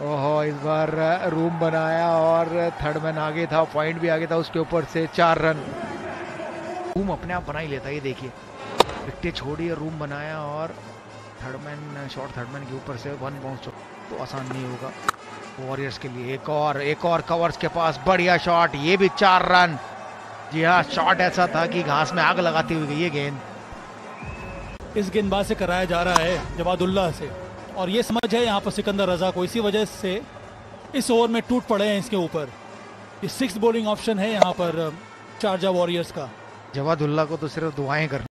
ओहो, इस बार रूम बनाया और थर्ड मैन आगे था, पॉइंट भी आगे था, उसके ऊपर से 4 रन। रूम अपने आप बना ही लेता है, ये देखिए, विकेट छोड़ी और रूम बनाया और third man shot, third man के ऊपर से 1 बाउंस, तो आसान नहीं होगा वॉरियर्स के लिए। एक और कवर्स के पास बढ़िया शॉट, ये भी 4 रन। जी हाँ, शॉट ऐसा था कि घास में आग लगाती हुई गई ये गेंद। इस गेंदबाज से कराया जा रहा है जवादुल्लाह से, और ये समझ है यहाँ पर सिकंदर रजा को, इसी वजह से इस ओवर में टूट पड़े हैं इसके ऊपर। ये 6th बॉलिंग ऑप्शन है यहाँ पर शारजा वॉरियर्स का। जवादुल्ला को तो सिर्फ दुआएं करनी